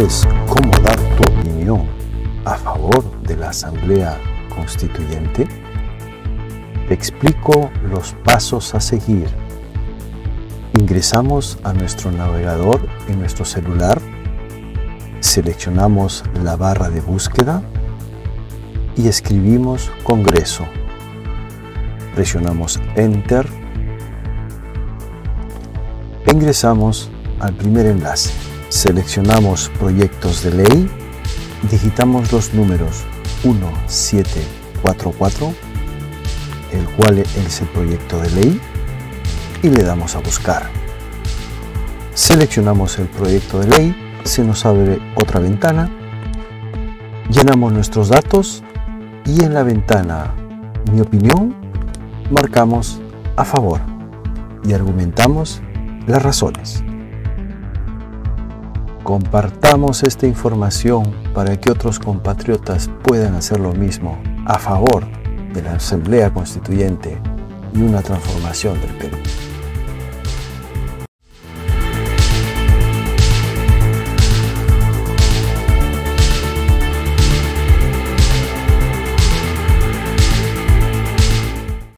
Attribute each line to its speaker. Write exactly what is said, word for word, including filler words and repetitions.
Speaker 1: ¿Sabes cómo dar tu opinión a favor de la Asamblea Constituyente? Te explico los pasos a seguir. Ingresamos a nuestro navegador en nuestro celular, seleccionamos la barra de búsqueda y escribimos Congreso. Presionamos Enter. Ingresamos al primer enlace. Seleccionamos proyectos de ley, digitamos los números uno siete cuatro cuatro, el cual es el proyecto de ley, y le damos a buscar. Seleccionamos el proyecto de ley, se nos abre otra ventana, llenamos nuestros datos y en la ventana Mi opinión marcamos a favor y argumentamos las razones. Compartamos esta información para que otros compatriotas puedan hacer lo mismo a favor de la Asamblea Constituyente y una transformación del Perú.